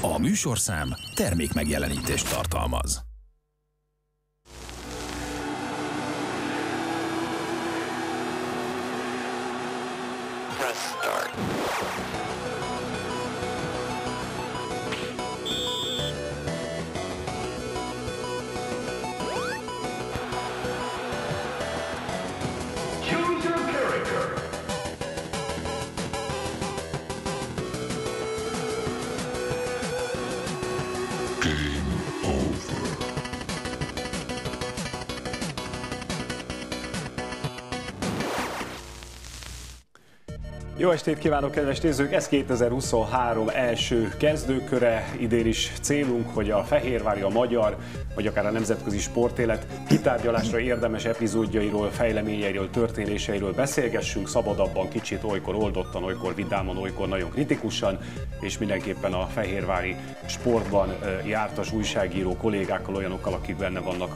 A műsorszám termék megjelenítést tartalmaz. Jó estét kívánok, kedves nézők! Ez 2023 első kezdőköre. Idén is célunk, hogy a fehérvári, a magyar, vagy akár a nemzetközi sportélet kitárgyalásra érdemes epizódjairól, fejleményeiről, történéseiről beszélgessünk, szabadabban, kicsit olykor oldottan, olykor vidáman, olykor nagyon kritikusan, és mindenképpen a fehérvári sportban jártas újságíró kollégákkal, olyanokkal, akik benne vannak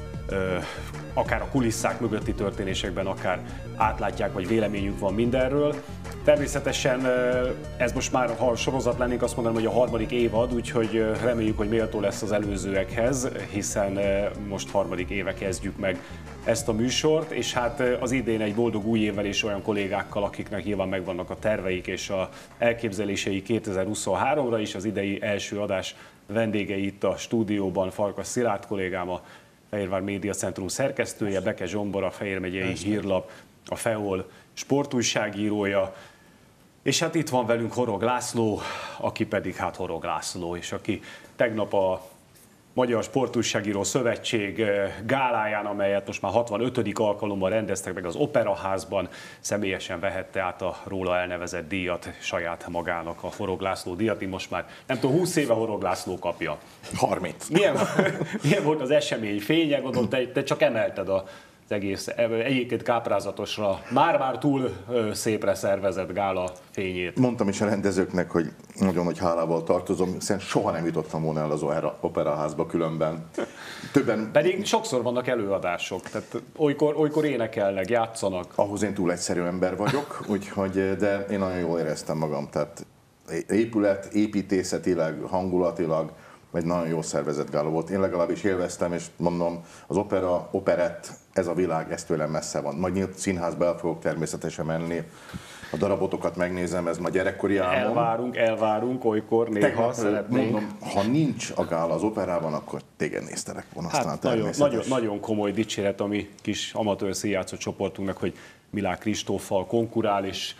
akár a kulisszák mögötti történésekben, akár átlátják, vagy véleményük van mindenről. Természetesen ez most már, ha sorozat lennénk, azt mondanám, hogy a harmadik évad, úgyhogy reméljük, hogy méltó lesz az előzőekhez, hiszen most harmadik éve kezdjük meg ezt a műsort, és hát az idén egy boldog új évvel és olyan kollégákkal, akiknek nyilván megvannak a terveik és a elképzelései 2023-ra is. Az idei első adás vendégei itt a stúdióban Farkas Szilárd kollégám, a Fehérvár Média Centrum szerkesztője, Beke Zsombor, a Fehér megyei hírlap, a FEOL sportújságírója, és hát itt van velünk Horog László, aki pedig hát Horog László, és aki tegnap a Magyar Sportújságíró Szövetség gáláján, amelyet most már 65. alkalommal rendeztek meg az Operaházban, személyesen vehette át a róla elnevezett díjat saját magának, a Horog László díjat. Én most már nem tudom, 20 éve Horog László kapja. 30. Milyen volt az esemény fénye? Gondolom, te csak emelted az egész, egyébként káprázatosra, már túl szépre szervezett gála fényét. Mondtam is a rendezőknek, hogy nagyon nagy hálával tartozom, hiszen soha nem jutottam volna el az Operaházba különben. Pedig sokszor vannak előadások, tehát olykor énekelnek, játszanak. Ahhoz én túl egyszerű ember vagyok, úgyhogy, de én nagyon jól éreztem magam, tehát épület, építészetileg, hangulatilag, egy nagyon jó szervezett gála volt. Én legalábbis élveztem, és mondom, az operett, ez a világ, ez tőlem messze van. Majd nyílt színházba el fogok természetesen menni, a darabotokat megnézem, ez ma gyerekkori álmom. Elvárunk, olykor néha szeretnénk. Mondom, ha nincs a gála az operában, akkor téged néztelek volna. Hát nagyon komoly dicséret a mi kis amatőr színjátszó csoportunknak, hogy Milák Kristóffal konkurál, és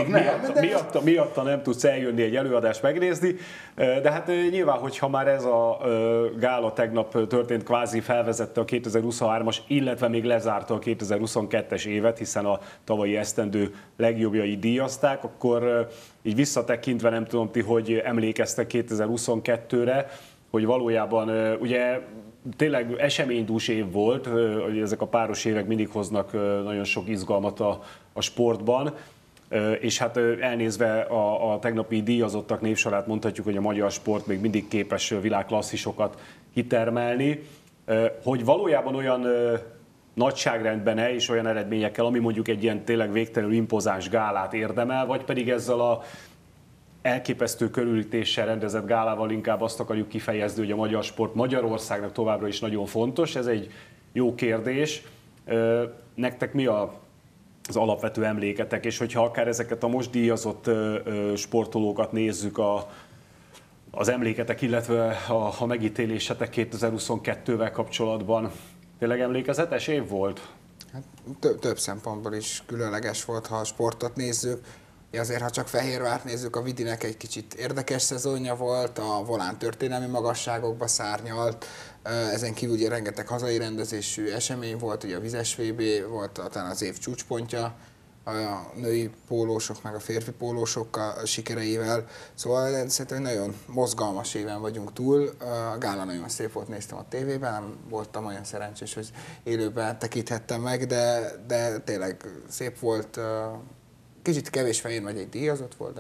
miatta nem tudsz eljönni egy előadást megnézni. De hát nyilván, hogyha már ez a gála tegnap történt, kvázi felvezette a 2023-as, illetve még lezárta a 2022-es évet, hiszen a tavalyi esztendő legjobbjai díjazták, akkor így visszatekintve nem tudom ti, hogy emlékeztek 2022-re, hogy valójában ugye tényleg eseménydús év volt, hogy ezek a páros évek mindig hoznak nagyon sok izgalmat a sportban, és hát elnézve a tegnapi díjazottak névsorát mondhatjuk, hogy a magyar sport még mindig képes világklasszisokat kitermelni, hogy valójában olyan nagyságrendben és olyan eredményekkel, ami mondjuk egy ilyen tényleg végtelenül impozáns gálát érdemel, vagy pedig ezzel a elképesztő körülítéssel rendezett gálával inkább azt akarjuk kifejezni, hogy a magyar sport Magyarországnak továbbra is nagyon fontos. Ez egy jó kérdés. Nektek mi az alapvető emléketek, és hogyha akár ezeket a most díjazott sportolókat nézzük, az emléketek, illetve a megítélésetek 2022-vel kapcsolatban, tényleg emlékezetes év volt? Hát, több szempontból is különleges volt, ha a sportot nézzük. Azért, ha csak Fehérvárt nézzük, a Vidinek egy kicsit érdekes szezonja volt, a Volán történelmi magasságokba szárnyalt, ezen kívül ugye rengeteg hazai rendezésű esemény volt, ugye a vizes VB volt talán az év csúcspontja, a női pólósok meg a férfi pólósok sikereivel, szóval szerintem nagyon mozgalmas éven vagyunk túl. A gála nagyon szép volt, néztem a tévében, nem voltam olyan szerencsés, hogy élőben tekinthettem meg, de tényleg szép volt. Kicsit kevés Fehér megyei díjazott volt,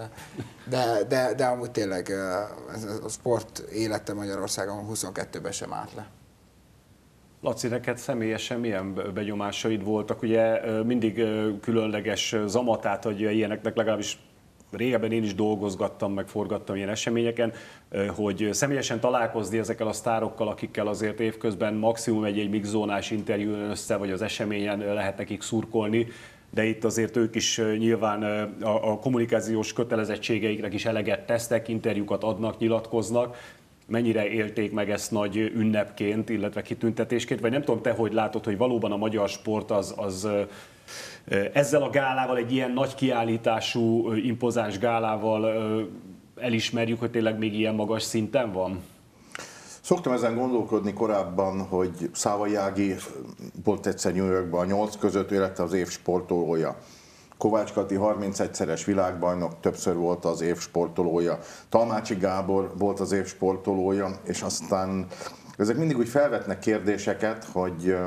de amúgy tényleg a sport élete Magyarországon 22-ben sem állt le. Laci, neked személyesen milyen benyomásaid voltak? Ugye mindig különleges zamatát adja ilyeneknek, legalábbis régebben én is dolgozgattam, meg forgattam ilyen eseményeken, hogy személyesen találkozni ezekkel a sztárokkal, akikkel azért évközben maximum egy mixzónás interjún össze, vagy az eseményen lehet nekik szurkolni, de itt azért ők is nyilván a kommunikációs kötelezettségeiknek is eleget tesznek, interjúkat adnak, nyilatkoznak. Mennyire élték meg ezt nagy ünnepként, illetve kitüntetésként, vagy nem tudom te, hogy látod, hogy valóban a magyar sport az ezzel a gálával, egy ilyen nagy kiállítású, impozáns gálával elismerjük, hogy tényleg még ilyen magas szinten van? Szoktam ezen gondolkodni korábban, hogy Szávai Ági volt egyszer New Yorkban a 8 között, ő lett az év sportolója. Kovács Kati 31-szeres világbajnok, többször volt az év sportolója. Talmácsi Gábor volt az év sportolója, és aztán ezek mindig úgy felvetnek kérdéseket, hogy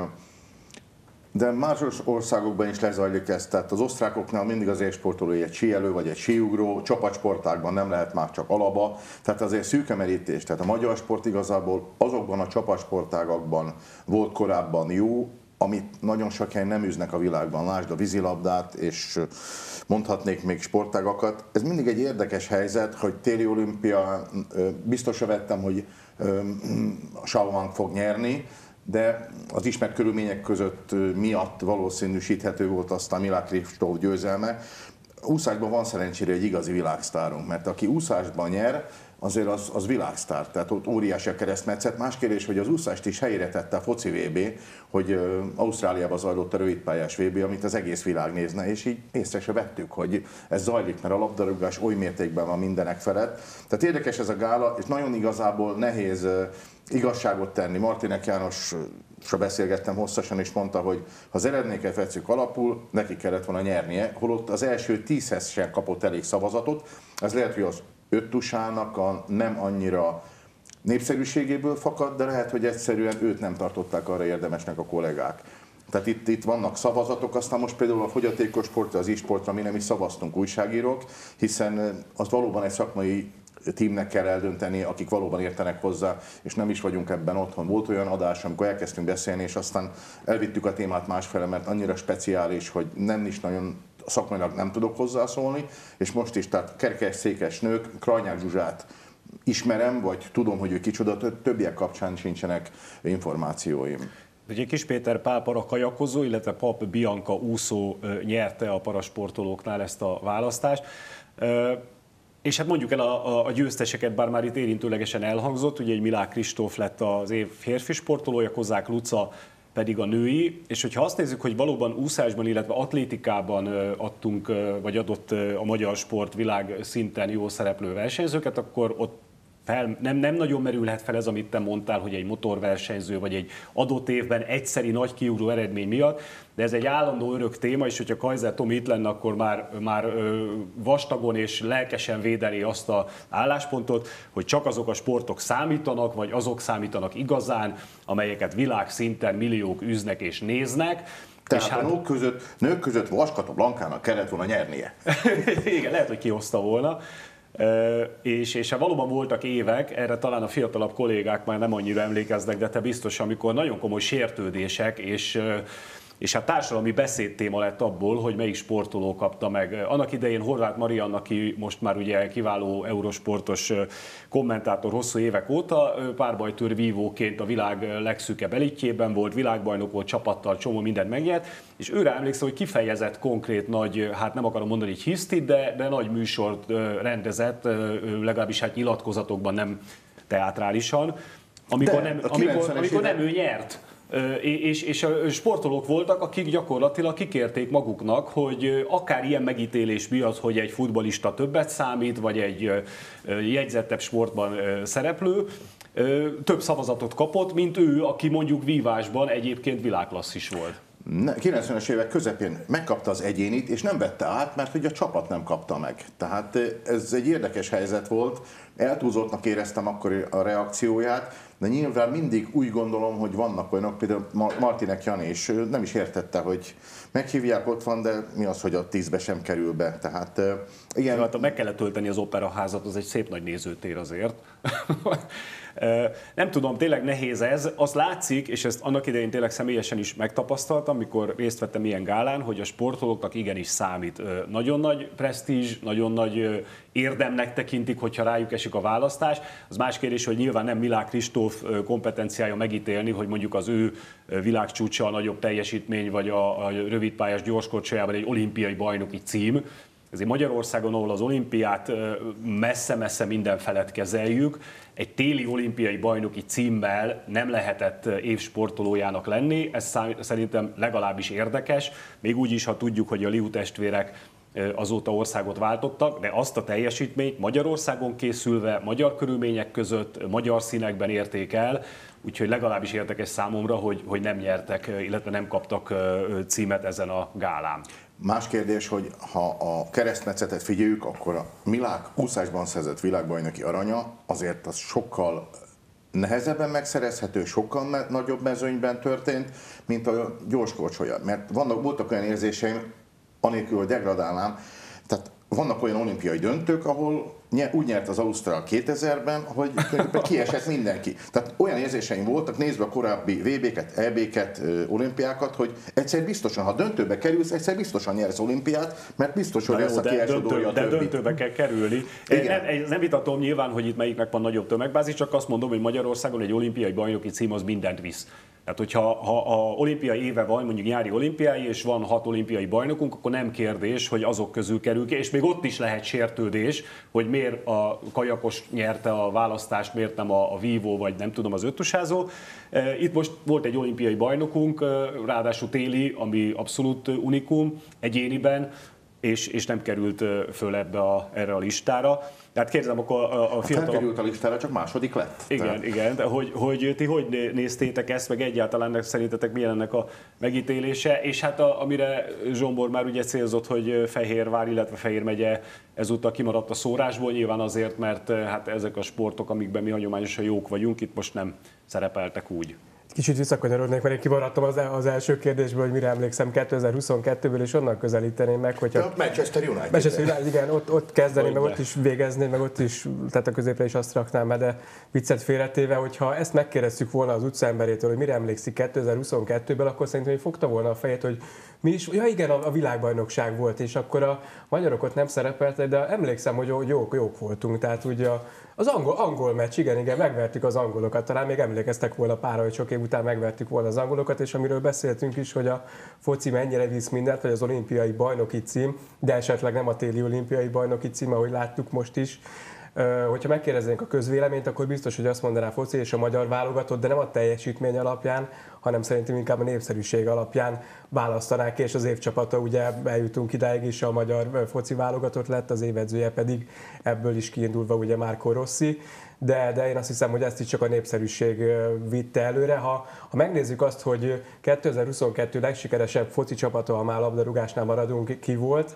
de más országokban is lezajlik ez, tehát az osztrákoknál mindig az évsportolója egy síelő vagy egy síugró, csapatsportákban nem lehet már csak alaba, tehát azért szűk a merítés, tehát a magyar sport igazából azokban a csapatsportágakban volt korábban jó, amit nagyon sok helyen nem űznek a világban, lásd a vízilabdát, és mondhatnék még sportágakat. Ez mindig egy érdekes helyzet, hogy téli olimpia, biztosra vettem, hogy Shaoman fog nyerni, de az ismert körülmények között miatt valószínűsíthető volt aztán Milák Kristóf győzelme. Úszásban van szerencsére egy igazi világsztárunk, mert aki úszásban nyer, azért az világsztár, tehát ott óriási a keresztmetszet. Más kérdés, hogy az úszást is helyére tette a foci VB, hogy Ausztráliában zajlott a rövidpályás VB, amit az egész világ nézne, és így észre se vettük, hogy ez zajlik, mert a labdarúgás oly mértékben van mindenek felett. Tehát érdekes ez a gála, és nagyon igazából nehéz igazságot tenni. Martinek Jánosra beszélgettem hosszasan, és mondta, hogy ha az eredményeket vesszük alapul, neki kellett volna nyernie, holott az első 10-hez sem kapott elég szavazatot. Ez lehet, hogy az Öttusának a nem annyira népszerűségéből fakad, de lehet, hogy egyszerűen őt nem tartották arra érdemesnek a kollégák. Tehát itt vannak szavazatok, aztán most például a fogyatékos sportra, az e-sportra mi nem is szavaztunk újságírók, hiszen az valóban egy szakmai tímnek kell eldönteni, akik valóban értenek hozzá, és nem is vagyunk ebben otthon. Volt olyan adás, amikor elkezdtünk beszélni, és aztán elvittük a témát másfele, mert annyira speciális, hogy nem is nagyon szakmailag nem tudok hozzászólni, és most is, tehát kerekesszékes nők, Krajnyák Zsuzsát ismerem, vagy tudom, hogy ő kicsoda, többiek kapcsán sincsenek információim. Ugye Kis Péter Pál parakajakozó, illetve Pap Bianca úszó nyerte a parasportolóknál ezt a választást. És hát mondjuk el a győzteseket, bár már itt érintőlegesen elhangzott, ugye egy Milák Kristóf lett az év férfi sportolója, Kozák Luca pedig a női, és hogyha azt nézzük, hogy valóban úszásban, illetve atlétikában adtunk, vagy adott a magyar sport világ szinten jó szereplő versenyzőket, akkor ott nem nagyon merülhet fel ez, amit te mondtál, hogy egy motorversenyző, vagy egy adott évben egyszeri nagy kiugró eredmény miatt, de ez egy állandó örök téma, és hogyha Kaiser Tomi itt lenne, akkor már vastagon és lelkesen védeni azt az álláspontot, hogy csak azok a sportok számítanak, vagy azok számítanak igazán, amelyeket világszinten milliók üznek és néznek. Tehát és a nők között Vaskata Blankának kellett volna nyernie. Igen, lehet, hogy kihozta volna. És valóban voltak évek, erre talán a fiatalabb kollégák már nem annyira emlékeznek, de te biztos, amikor nagyon komoly sértődések és hát társadalmi beszédtéma lett abból, hogy melyik sportoló kapta meg. Annak idején Horváth Marianna, aki most már ugye kiváló eurosportos kommentátor hosszú évek óta, párbajtőr vívóként a világ legszűkebb elitjében volt, világbajnok volt, csapattal csomó mindent megnyert, és őre emlékszem, hogy kifejezett konkrét nagy, hát nem akarom mondani, hogy hisztit, de nagy műsort rendezett, legalábbis hát nyilatkozatokban, nem teátrálisan, amikor nem ő nyert. És sportolók voltak, akik gyakorlatilag kikérték maguknak, hogy akár ilyen megítélés miatt, hogy egy futballista többet számít, vagy egy jegyzettebb sportban szereplő, több szavazatot kapott, mint ő, aki mondjuk vívásban egyébként világklasszis volt. 90-es évek közepén megkapta az egyénit, és nem vette át, mert hogy a csapat nem kapta meg. Tehát ez egy érdekes helyzet volt, eltúlzottnak éreztem akkor a reakcióját, de nyilván mindig úgy gondolom, hogy vannak olyanok, például Martinek Jani is nem is értette, hogy meghívják, ott van, de mi az, hogy a 10-be sem kerül be. Tehát igen. Hát meg kellett tölteni az operaházat, az egy szép nagy nézőtér azért. Nem tudom, tényleg nehéz ez. Azt látszik, és ezt annak idején tényleg személyesen is megtapasztaltam, amikor részt vettem ilyen gálán, hogy a sportolóknak igenis számít. Nagyon nagy presztízs, nagyon nagy érdemnek tekintik, hogyha rájuk esik a választás. Az más kérdés, hogy nyilván nem Milák Kristóf kompetenciája megítélni, hogy mondjuk az ő világcsúcsa a nagyobb teljesítmény, vagy a rövidpályás gyorskocsijában egy olimpiai bajnoki cím. Ezért Magyarországon, ahol az olimpiát messze-messze mindenfelett kezeljük, egy téli olimpiai bajnoki címmel nem lehetett évsportolójának lenni, ez szerintem legalábbis érdekes, még úgy is, ha tudjuk, hogy a Liu testvérek azóta országot váltottak, de azt a teljesítményt Magyarországon készülve, magyar körülmények között, magyar színekben érték el, úgyhogy legalábbis érdekes számomra, hogy nem nyertek, illetve nem kaptak címet ezen a gálán. Más kérdés, hogy ha a keresztmetszetet figyeljük, akkor a Milák úszásban szerzett világbajnoki aranya azért az sokkal nehezebben megszerezhető, sokkal nagyobb mezőnyben történt, mint a gyorskorcsolya. Mert voltak olyan érzéseim, anélkül, hogy degradálnám, tehát vannak olyan olimpiai döntők, ahol úgy nyert az Ausztrál 2000-ben, hogy kiesett mindenki. Tehát olyan érzéseim voltak, nézve a korábbi VB-ket, EB-ket, olimpiákat, hogy egyszer biztosan, ha döntőbe kerülsz, egyszer biztosan nyersz olimpiát, mert biztos, hogy lesz a kiesodója a többi. De döntőbe kell kerülni. Nem vitatom nyilván, hogy itt melyiknek van nagyobb tömegbázis, csak azt mondom, hogy Magyarországon egy olimpiai bajnoki cím az mindent visz. Tehát, hogyha a olimpiai éve van, mondjuk nyári olimpiái, és van 6 olimpiai bajnokunk, akkor nem kérdés, hogy azok közül kerül ki, és még ott is lehet sértődés, hogy miért a kajakos nyerte a választást, miért nem a vívó, vagy nem tudom, az öttusázó. Itt most volt egy olimpiai bajnokunk, ráadásul téli, ami abszolút unikum egyéniben, és nem került föl erre a listára. Tehát kérdezem, akkor a fiatal... Nem került a listára, csak második lett. Igen, de hogy ti hogy néztétek ezt, meg egyáltalán szerintetek milyen ennek a megítélése, és hát amire Zsombor már ugye célzott, hogy Fehérvár, illetve Fejér megye ezúttal kimaradt a szórásból, nyilván azért, mert hát ezek a sportok, amikben mi hagyományosan jók vagyunk, itt most nem szerepeltek úgy. Kicsit visszakanyarodnék, mert én kimaradtam az első kérdésből, hogy mire emlékszem 2022-ből, és onnan közelíteném meg, hogyha... Ja, Manchester United. Manchester United, igen, ott kezdeném, meg ott is végezném, meg ott is, tehát a középre is azt raknám be, de viccet félretéve, hogyha ezt megkérdeztük volna az utcaemberétől, hogy mire emlékszik 2022-ből, akkor szerintem hogy fogta volna a fejét, hogy mi is, ja igen, a világbajnokság volt, és akkor a magyarok ott nem szerepeltek, de emlékszem, hogy jók voltunk, tehát ugye az angol meccs, igen, megvertük az angolokat, talán még emlékeztek volna pára, hogy sok év után megvertük volna az angolokat, és amiről beszéltünk is, hogy a foci mennyire visz mindent, vagy az olimpiai bajnoki cím, de esetleg nem a téli olimpiai bajnoki cím, ahogy láttuk most is. Hogyha megkérdeznénk a közvéleményt, akkor biztos, hogy azt mondaná a foci és a magyar válogatott, de nem a teljesítmény alapján, hanem szerintem inkább a népszerűség alapján választanák ki, és az évcsapata ugye eljutunk idáig is, a magyar foci válogatott lett, az évedzője pedig ebből is kiindulva ugye Marco Rossi, de én azt hiszem, hogy ezt is csak a népszerűség vitte előre. Ha megnézzük azt, hogy 2022 legsikeresebb foci csapata, ha már labdarúgásnál maradunk, ki volt,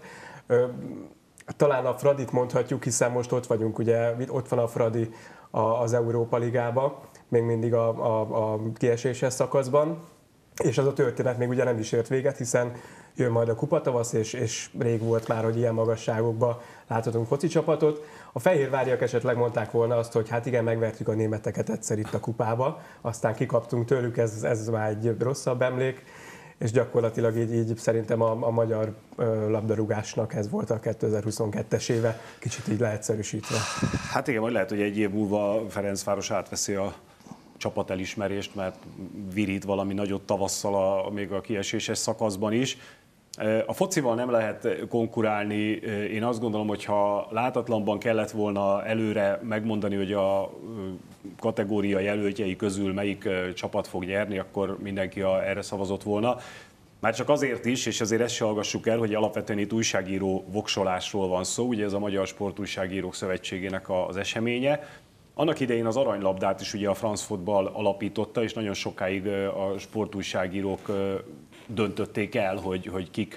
talán a Fradit mondhatjuk, hiszen most ott vagyunk, ugye ott van a Fradi az Európa Ligában, még mindig a kieséses szakaszban, és az a történet még ugye nem is ért véget, hiszen jön majd a kupatavasz, és rég volt már, hogy ilyen magasságokban láthatunk foci csapatot. A fehérváriak esetleg mondták volna azt, hogy hát igen, megvertük a németeket egyszer itt a kupába, aztán kikaptunk tőlük, ez már egy rosszabb emlék, és gyakorlatilag így szerintem a magyar labdarúgásnak ez volt a 2022-es éve, kicsit így leegyszerűsítve. Hát igen, majd lehet, hogy egy év múlva Ferencváros átveszi a csapatelismerést, mert virít valami nagyot tavasszal még a kieséses szakaszban is. A focival nem lehet konkurálni. Én azt gondolom, hogy ha látatlanban kellett volna előre megmondani, hogy a kategória jelöltjei közül melyik csapat fog nyerni, akkor mindenki erre szavazott volna. Már csak azért is, és azért ezt se hallgassuk el, hogy alapvetően itt újságíró voksolásról van szó, ugye ez a Magyar Sportújságírók Szövetségének az eseménye. Annak idején az aranylabdát is ugye a France Football alapította, és nagyon sokáig a sportújságírók döntötték el, hogy kik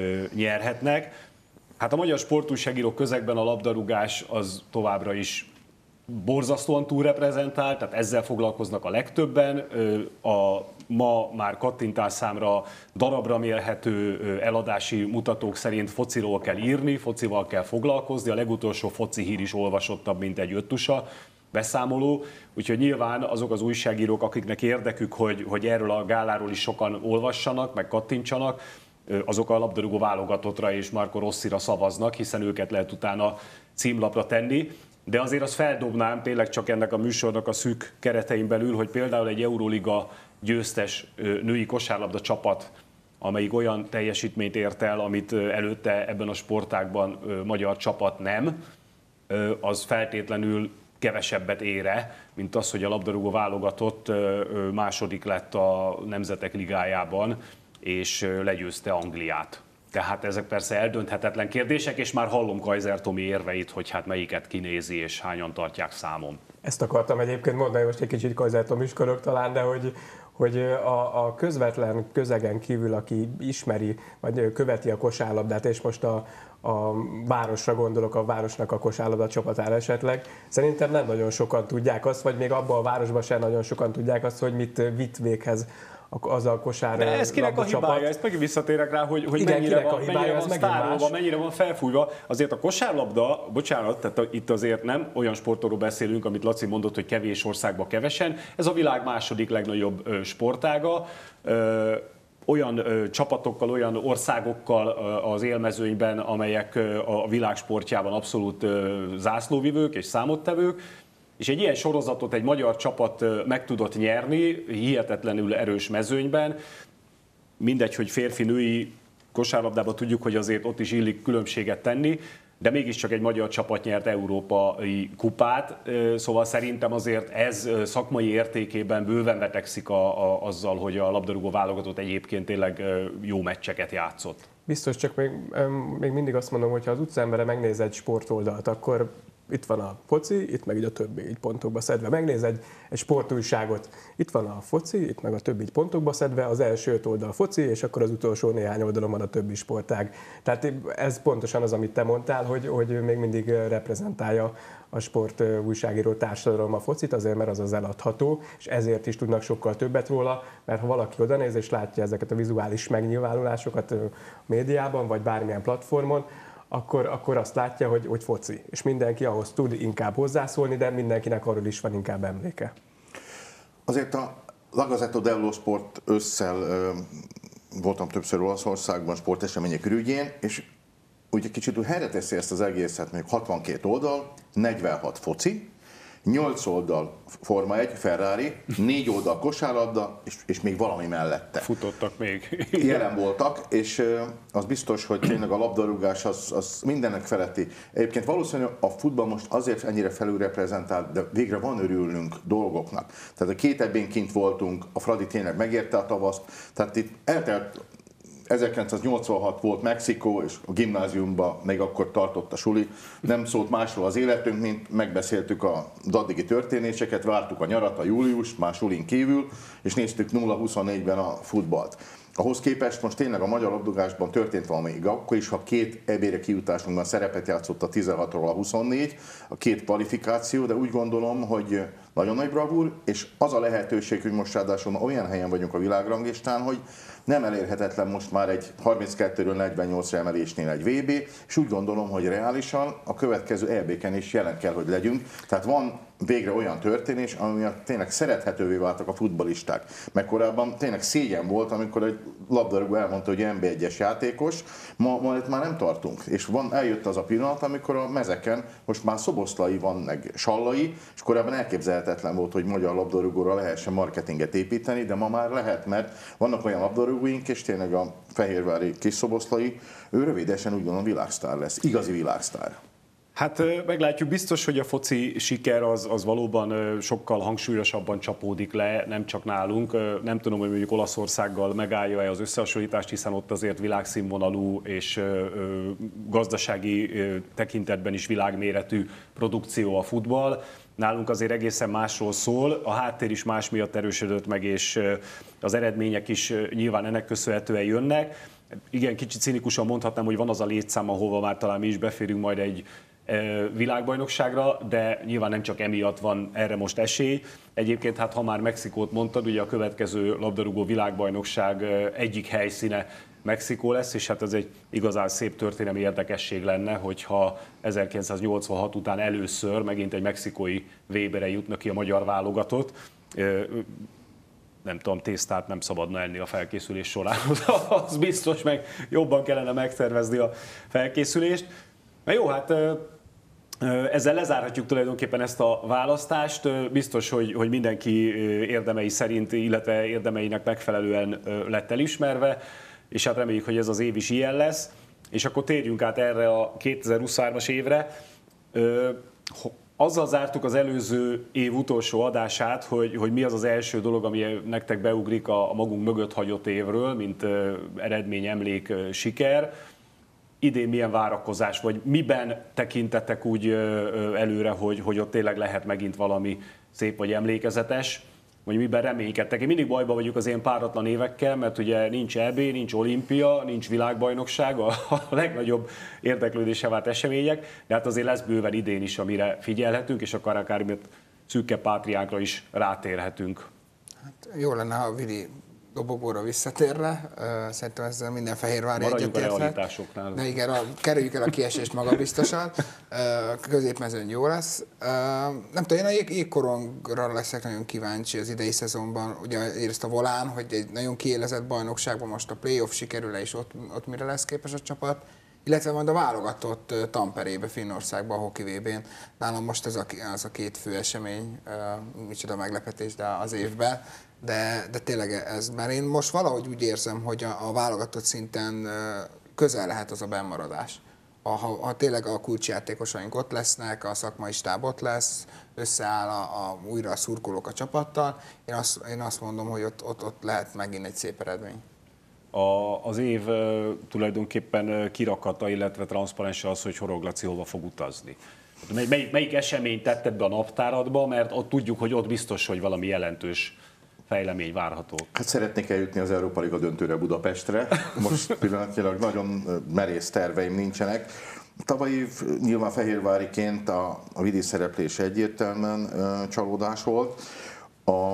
nyerhetnek. Hát a magyar sportújságírók közegben a labdarúgás az továbbra is borzasztóan túlreprezentált, tehát ezzel foglalkoznak a legtöbben. Ma már kattintásszámra darabra mérhető eladási mutatók szerint fociról kell írni, focival kell foglalkozni, a legutolsó foci hír is olvasottabb, mint egy öttusa beszámoló, úgyhogy nyilván azok az újságírók, akiknek érdekük, hogy erről a gáláról is sokan olvassanak, meg kattintsanak, azok a labdarúgó válogatottra és Marco Rossira szavaznak, hiszen őket lehet utána címlapra tenni. De azért azt feldobnám tényleg csak ennek a műsornak a szűk keretein belül, hogy például egy Euróliga győztes női kosárlabda csapat, amelyik olyan teljesítményt ért el, amit előtte ebben a sportágban magyar csapat nem, az feltétlenül kevesebbet ére, mint az, hogy a labdarúgó válogatott második lett a Nemzetek Ligájában, és legyőzte Angliát. Tehát ezek persze eldönthetetlen kérdések, és már hallom Kaiser Tomi érveit, hogy hát melyiket kinézi, és hányan tartják számon. Ezt akartam egyébként mondani, most egy kicsit Kaiser Tomi iskolok talán, de hogy a közvetlen közegen kívül, aki ismeri, vagy követi a kosárlabdát, és most a városra gondolok, a városnak a kosárlabda csapatára esetleg, szerintem nem nagyon sokan tudják azt, vagy még abban a városban sem nagyon sokan tudják azt, hogy mit vitt véghez az a kosárlabda csapat. De ez kinek a hibája? Ezt megint visszatérek rá, hogy igen, mennyire van sztárolva, mennyire van felfújva. Azért a kosárlabda, bocsánat, tehát itt azért nem olyan sportról beszélünk, amit Laci mondott, hogy kevés országban kevesen. Ez a világ második legnagyobb sportága. Olyan csapatokkal, olyan országokkal az élmezőnyben, amelyek a világsportjában abszolút zászlóvivők és számottevők, és egy ilyen sorozatot egy magyar csapat meg tudott nyerni, hihetetlenül erős mezőnyben. Mindegy, hogy férfi-női kosárlabdában tudjuk, hogy azért ott is illik különbséget tenni, de mégiscsak egy magyar csapat nyert európai kupát, szóval szerintem azért ez szakmai értékében bőven vetekszik azzal, hogy a labdarúgó válogatott egyébként tényleg jó meccseket játszott. Biztos, csak még mindig azt mondom, hogy ha az utcaembere megnéz egy sportoldalt, akkor itt van a foci, itt meg így a többi így pontokba szedve. Megnéz egy sportújságot, itt van a foci, itt meg a többi így pontokba szedve, az első 5 oldal foci, és akkor az utolsó néhány oldalon van a többi sportág. Tehát ez pontosan az, amit te mondtál, hogy még mindig reprezentálja a sport újságíró társadalom a focit, azért mert az eladható, és ezért is tudnak sokkal többet róla, mert ha valaki odanéz és látja ezeket a vizuális megnyilvánulásokat a médiában, vagy bármilyen platformon, akkor azt látja, hogy foci. És mindenki ahhoz tud inkább hozzászólni, de mindenkinek arról is van inkább emléke. Azért a La Gazzetta dello Sport ősszel voltam többször Olaszországban sportesemények ürügyén, és úgy kicsit úgy helyre teszi ezt az egészet, mondjuk 62 oldal, 46 foci, 8 oldal Forma 1, Ferrari, 4 oldal kosárlabda, és még valami mellette. Futottak még. Jelen voltak, és az biztos, hogy tényleg a labdarúgás az mindennek feletti. Egyébként valószínűleg a futball most azért ennyire felülreprezentált, de végre van örülnünk dolgoknak. Tehát a 2 ebben kint voltunk, a Fradi tényleg megérte a tavaszt, tehát itt eltelt 1986 volt Mexikó, és a gimnáziumban még akkor tartott a suli. Nem szólt másról az életünk, mint megbeszéltük a addigi történéseket, vártuk a nyarat, a júliust, már sulin kívül, és néztük 0-24-ben a futballt. Ahhoz képest most tényleg a magyar labdarúgásban történt valami, akkor is, ha 2 EB-re kijutásunkban szerepet játszott a 16-ról a 24, a 2 kvalifikáció, de úgy gondolom, hogy nagyon nagy bravúr, és az a lehetőség, hogy most ráadásul olyan helyen vagyunk a világranglistán, hogy nem elérhetetlen most már egy 32-ről 48-ra emelésnél egy VB, és úgy gondolom, hogy reálisan a következő EB-ken is jelen kell, hogy legyünk. Tehát van végre olyan történés, ami miatt tényleg szerethetővé váltak a futballisták. Mert korábban tényleg szégyen volt, amikor egy labdarúgó elmondta, hogy NB1-es játékos, ma itt már nem tartunk. És eljött az a pillanat, amikor a mezeken most már Szoboszlai van, meg Sallai, és korábban elképzelhetetlen volt, hogy magyar labdarúgóra lehessen marketinget építeni, de ma már lehet, mert vannak olyan labdarúgóink, és tényleg a fehérvári kis Szoboszlai, ő rövidesen úgy gondolom világsztár lesz, igazi világsztár. Hát meglátjuk, biztos, hogy a foci siker az valóban sokkal hangsúlyosabban csapódik le, nem csak nálunk. Nem tudom, hogy mondjuk Olaszországgal megállja-e az összehasonlítást, hiszen ott azért világszínvonalú és gazdasági tekintetben is világméretű produkció a futball. Nálunk azért egészen másról szól, a háttér is más miatt erősödött meg, és az eredmények is nyilván ennek köszönhetően jönnek. Igen, kicsit cinikusan mondhatnám, hogy van az a létszám, ahova már talán mi is beférünk majd egy világbajnokságra, de nyilván nem csak emiatt van erre most esély. Egyébként, hát ha már Mexikót mondtad, ugye a következő labdarúgó világbajnokság egyik helyszíne Mexikó lesz, és hát ez egy igazán szép történelmi érdekesség lenne, hogyha 1986 után először megint egy mexikói VB-re jutnak ki a magyar válogatott. Nem tudom, tésztát nem szabadna enni a felkészülés során, az biztos, meg jobban kellene megszervezni a felkészülést. Na jó, hát ezzel lezárhatjuk tulajdonképpen ezt a választást. Biztos, hogy mindenki érdemei szerint, illetve érdemeinek megfelelően lett elismerve, és hát reméljük, hogy ez az év is ilyen lesz. És akkor térjünk át erre a 2023-as évre. Azzal zártuk az előző év utolsó adását, hogy mi az az első dolog, ami nektek beugrik a magunk mögött hagyott évről, mint eredmény, emlék, siker. Idén milyen várakozás, vagy miben tekintettek úgy előre, hogy ott tényleg lehet megint valami szép vagy emlékezetes, vagy miben reménykedtek? Én mindig bajban vagyok az ilyen páratlan évekkel, mert ugye nincs EB, nincs olimpia, nincs világbajnokság, a legnagyobb érdeklődése vált események, de hát azért lesz bőven idén is, amire figyelhetünk, és akár szűkebb pátriánkra is rátérhetünk. Hát jó lenne, ha a Vili dobogóra visszatérne, szerintem ezzel minden fehérvári egyetérthet. Maradjunk a realitásoknál. De igen, kerüljük el a kiesést magabiztosan, középmezőny jó lesz. Nem tudom, én a jégkorongra leszek nagyon kíváncsi az idei szezonban. Ugye érezte a Volán, hogy egy nagyon kiélezett bajnokságban most a playoff sikerül-e, és ott mire lesz képes a csapat. Illetve majd a válogatott Tamperébe, Finnországban, a Hoki VB-n. Nálam most ez az a két fő esemény, micsoda meglepetés, de az évben. De tényleg ez, mert én most valahogy úgy érzem, hogy a válogatott szinten közel lehet az a bennmaradás. Ha tényleg a kulcsjátékosaink ott lesznek, a szakmai stáb ott lesz, összeáll újra a szurkolók a csapattal, én azt mondom, hogy ott lehet megint egy szép eredmény. Az év tulajdonképpen kirakata, illetve transzparense az, hogy Horog Laci hova fog utazni. Melyik eseményt tetted be a naptáradba, mert ott tudjuk, hogy ott biztos, hogy valami jelentős fejlemény várható. Hát szeretnék eljutni az Európa Liga döntőre Budapestre. Most pillanatnyilag nagyon merész terveim nincsenek. Tavaly év nyilván fehérváriként a Vidi szereplés egyértelműen csalódás volt. A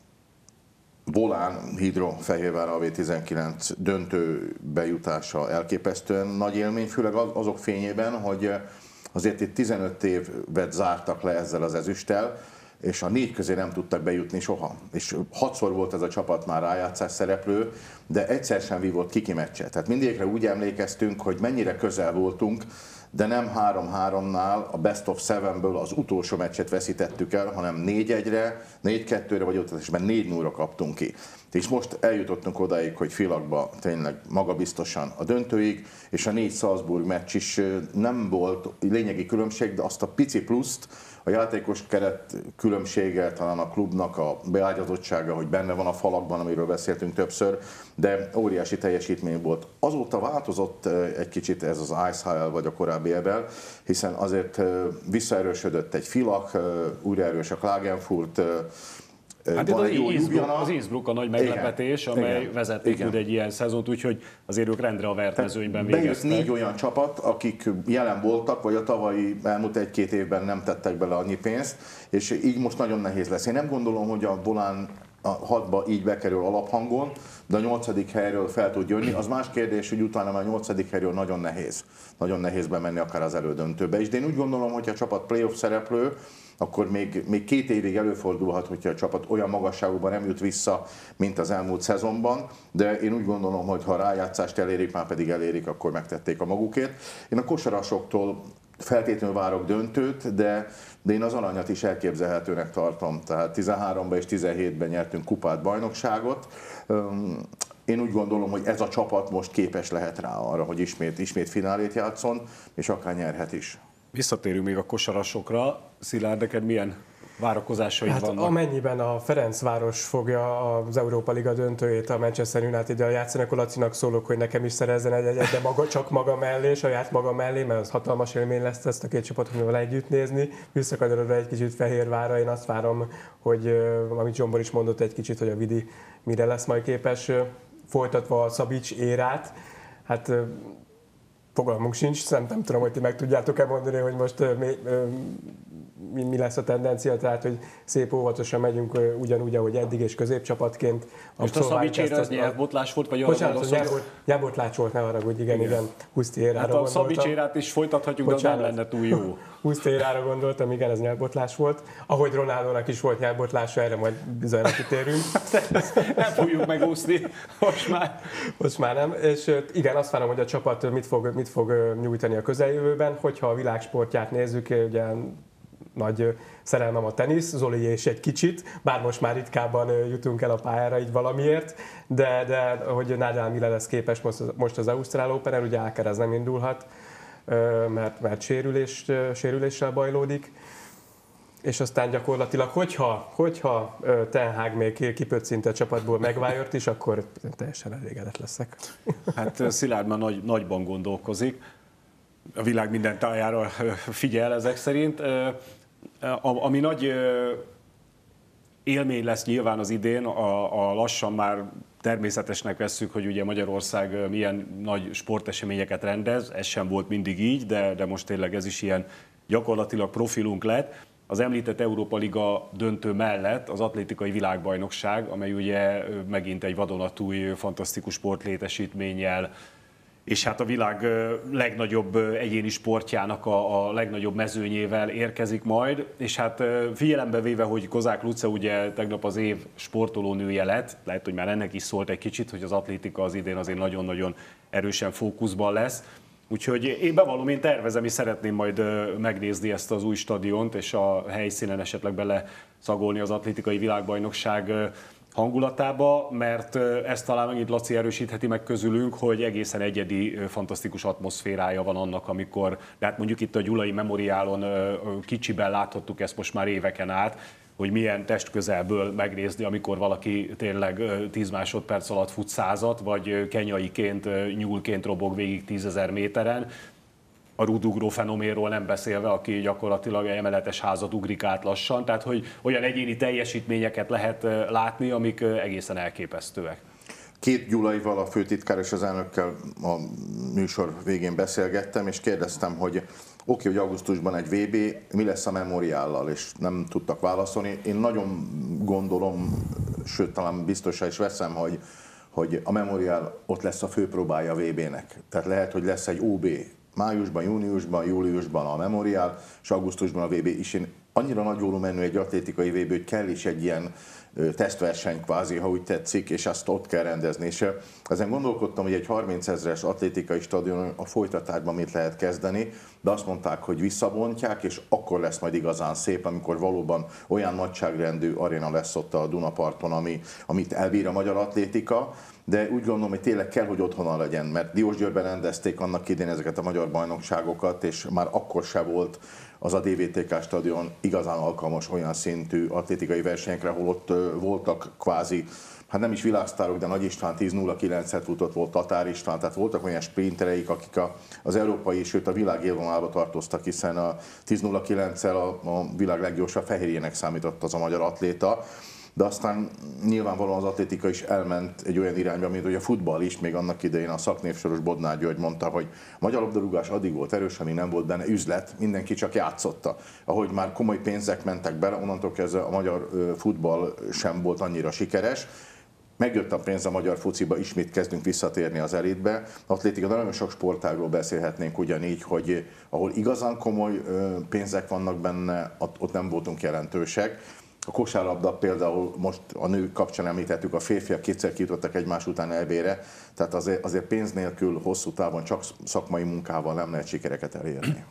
Volán Hidrofehérvár AV19 döntőbe jutása elképesztően nagy élmény, főleg azok fényében, hogy azért itt 15 évet zártak le ezzel az ezüsttel, és a 4 közé nem tudtak bejutni soha. És 6-szor volt ez a csapat már rájátszás szereplő, de egyszer sem vívott kiki meccset. Tehát mindegyikre úgy emlékeztünk, hogy mennyire közel voltunk, de nem 3-3-nál a Best of 7-ből az utolsó meccset veszítettük el, hanem 4-1-re, 4-2-re, vagy ott esetben 4-0-ra kaptunk ki. És most eljutottunk odáig, hogy Filakba tényleg magabiztosan a döntőig, és a 4 Salzburg meccs is nem volt lényegi különbség, de azt a pici pluszt, a játékos keret különbsége, talán a klubnak a beágyazottsága, hogy benne van a falakban, amiről beszéltünk többször, de óriási teljesítmény volt. Azóta változott egy kicsit ez az ISHL vagy a korábbi EBL, hiszen azért visszaerősödött egy Filak, újra erős a Klagenfurt, hát itt az Innsbruck a nagy meglepetés, amely vezetni tud egy ilyen szezont, úgyhogy azért ők rendre a vertmezőnyben végeztek. Bejött 4 olyan csapat, akik jelen voltak, vagy a tavalyi elmúlt 1-2 évben nem tettek bele annyi pénzt, és így most nagyon nehéz lesz. Én nem gondolom, hogy a Volán a 6-ba így bekerül alaphangon, de a 8. helyről fel tud jönni. Az más kérdés, hogy utána már a 8. helyről nagyon nehéz. Nagyon nehéz bemenni akár az elődöntőbe is. De én úgy gondolom, hogy a csapat playoff szereplő, akkor még 2 évig előfordulhat, hogyha a csapat olyan magasságúban nem jut vissza, mint az elmúlt szezonban, de én úgy gondolom, hogy ha a rájátszást elérik, már pedig elérik, akkor megtették a magukét. Én a kosarasoktól feltétlenül várok döntőt, de én az aranyat is elképzelhetőnek tartom. Tehát 13-ban és 17-ben nyertünk kupát, bajnokságot. Én úgy gondolom, hogy ez a csapat most képes lehet rá arra, hogy ismét finálét játszon, és akár nyerhet is. Visszatérünk még a kosarasokra. Szilárd, neked milyen várakozásaid vannak? Amennyiben a Ferencváros fogja az Európa Liga döntőjét a Manchester United-del játszani, akkor Lacinak szólok, hogy nekem is szerezzen egyet, de csak maga mellé, saját maga mellé, mert az hatalmas élmény lesz ezt a két csapatot, amivel együtt nézni. Visszakanyarodva egy kicsit Fehérvárra, én azt várom, hogy amit Zsombor is mondott egy kicsit, hogy a Vidi mire lesz majd képes, folytatva a Szabics érát. Hát Fogalmunk sincs, nem tudom, hogy ti meg tudjátok-e mondani, hogy most mi lesz a tendencia, tehát hogy szép óvatosan megyünk ugyanúgy, ahogy eddig, és középcsapatként. Most a Szabicsére az nyelvbotlás volt, vagy nyelvbotlás volt, ne haragudj, igen, Husztiérára hát gondoltam. A Szabicsérát is folytathatjuk, de az nem lenne túl jó. Husztiérára gondoltam, igen, ez nyelvbotlás volt. Ahogy Ronaldónak is volt nyelvbotlása, erre majd bizonyra kitérünk. Nem fogjuk megúszni, most már nem. És igen, azt várom, hogy a csapat mit fog nyújtani a közeljövőben, hogyha a világsportját nézzük, ugye nagy szerelmem a tenisz, Zoli és egy kicsit, bár most már ritkábban jutunk el a pályára így valamiért, de hogy Nadal mire lesz képes most az Ausztrál Openen, ugye Alcaraz nem indulhat, mert sérüléssel bajlódik, és aztán gyakorlatilag, hogyha Ten Hag még kipöccint a csapatból Maguiret is, akkor teljesen elégedett leszek. Hát Szilárd már nagyban gondolkozik, a világ minden tájára figyel ezek szerint. Ami nagy élmény lesz nyilván az idén, a lassan már természetesnek vesszük, hogy ugye Magyarország milyen nagy sporteseményeket rendez, ez sem volt mindig így, de most tényleg ez is ilyen gyakorlatilag profilunk lett. Az említett Európa Liga döntő mellett az atlétikai világbajnokság, amely ugye megint egy vadonatúj, fantasztikus sportlétesítménnyel, és hát a világ legnagyobb egyéni sportjának a legnagyobb mezőnyével érkezik majd, és hát figyelembe véve, hogy Kozák Luce ugye tegnap az év sportolónője lett, lehet, hogy már ennek is szólt egy kicsit, hogy az atlétika az idén azért nagyon-nagyon erősen fókuszban lesz. Úgyhogy én bevallom, én tervezem, és szeretném majd megnézni ezt az új stadiont, és a helyszínen esetleg bele szagolni az atlétikai világbajnokság hangulatába, mert ezt talán megint Laci erősítheti meg közülünk, hogy egészen egyedi, fantasztikus atmoszférája van annak, amikor, de hát mondjuk itt a Gyulai Memoriálon kicsiben láthattuk ezt most már éveken át, hogy milyen testközelből megnézni, amikor valaki tényleg 10 másodperc alatt fut 100-at, vagy kenyaiként, nyúlként robog végig 10 000 méteren. A rúdugró fenoménról nem beszélve, aki gyakorlatilag emeletes házat ugrik át lassan, tehát hogy olyan egyéni teljesítményeket lehet látni, amik egészen elképesztőek. Két Gyulaival, a főtitkár és az elnökkel a műsor végén beszélgettem, és kérdeztem, hogy oké, hogy augusztusban egy VB, mi lesz a Memoriállal, és nem tudtak válaszolni. Én nagyon gondolom, sőt talán biztosan is veszem, hogy a Memoriál ott lesz a főpróbája a VB-nek. Tehát lehet, hogy lesz egy OB májusban, júniusban, júliusban a Memoriál, és augusztusban a VB is. Én annyira nagy volumenű egy atlétikai VB, hogy kell is egy ilyen tesztverseny kvázi, ha úgy tetszik, és azt ott kell rendezni. És ezen gondolkodtam, hogy egy 30 000-es atlétikai stadion a folytatásban mit lehet kezdeni, de azt mondták, hogy visszavontják, és akkor lesz majd igazán szép, amikor valóban olyan nagyságrendű aréna lesz ott a Dunaparton, amit elbír a magyar atlétika. De úgy gondolom, hogy tényleg kell, hogy otthon legyen, mert Diósgyőrben rendezték annak idén ezeket a magyar bajnokságokat, és már akkor se volt az a DVTK stadion igazán alkalmas olyan szintű atlétikai versenyekre, ahol ott voltak kvázi, hát nem is világsztárok, de Nagy István 10.09-et futott, volt Tatár István, tehát voltak olyan sprintereik, akik az európai, sőt a világ élvonalába tartoztak, hiszen a 10.09-el a világ leggyorsabb fehérjének számított az a magyar atléta. De aztán nyilvánvalóan az atlétika is elment egy olyan irányba, mint hogy a futball is, még annak idején a szaknévsoros Bodnár György mondta, hogy a magyar labdarúgás addig volt erős, amíg nem volt benne üzlet, mindenki csak játszotta. Ahogy már komoly pénzek mentek bele, onnantól kezdve a magyar futball sem volt annyira sikeres. Megjött a pénz a magyar fociba, ismét kezdünk visszatérni az elitbe. Atlétika, nagyon sok sportágról beszélhetnénk ugyanígy, hogy ahol igazán komoly pénzek vannak benne, ott nem voltunk jelentősek. A kosárlabda például most a nők kapcsán említettük, a férfiak kétszer kijutottak egymás után EB-re, tehát azért pénz nélkül hosszú távon csak szakmai munkával nem lehet sikereket elérni.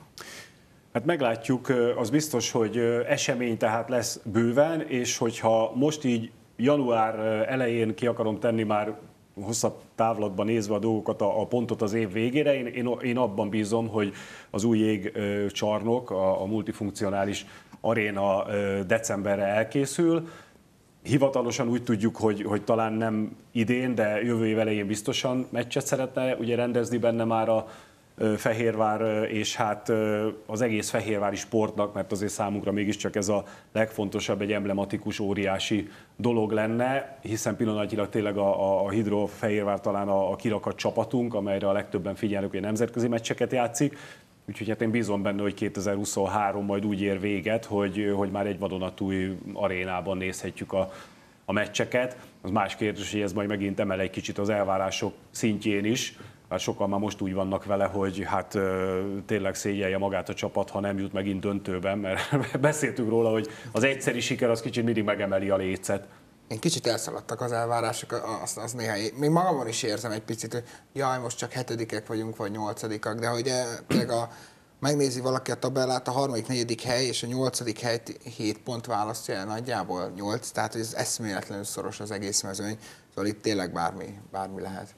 Hát meglátjuk, az biztos, hogy esemény tehát lesz bőven, és hogyha most így január elején ki akarom tenni már hosszabb távlatban nézve a dolgokat, a pontot az év végére, én abban bízom, hogy az új jégcsarnok, a multifunkcionális aréna decemberre elkészül. Hivatalosan úgy tudjuk, hogy talán nem idén, de jövő év elején biztosan meccset szeretne ugye rendezni benne már a Fehérvár, és hát az egész fehérvári sportnak, mert azért számunkra mégiscsak ez a legfontosabb, egy emblematikus, óriási dolog lenne, hiszen pillanatnyilag tényleg a Hidrofehérvár talán a kirakat csapatunk, amelyre a legtöbben figyelnek, hogy nemzetközi meccseket játszik. Úgyhogy hát én bízom benne, hogy 2023 majd úgy ér véget, hogy már egy vadonatúj arénában nézhetjük a meccseket. Az más kérdés, hogy ez majd megint emel egy kicsit az elvárások szintjén is. Sokan már most úgy vannak vele, hogy hát tényleg szégyelje magát a csapat, ha nem jut megint döntőben, mert beszéltünk róla, hogy az egyszeri siker az kicsit mindig megemeli a lécet. Én kicsit elszaladtak az elvárások, az néha, még magamon is érzem egy picit, hogy jaj, most csak 7-ek vagyunk, vagy 8-ak, de hogy megnézi valaki a tabellát, a 3., 4. hely és a 8. hely 7 pont választja el, nagyjából 8, tehát hogy ez eszméletlenül szoros az egész mezőny, szóval itt tényleg bármi lehet.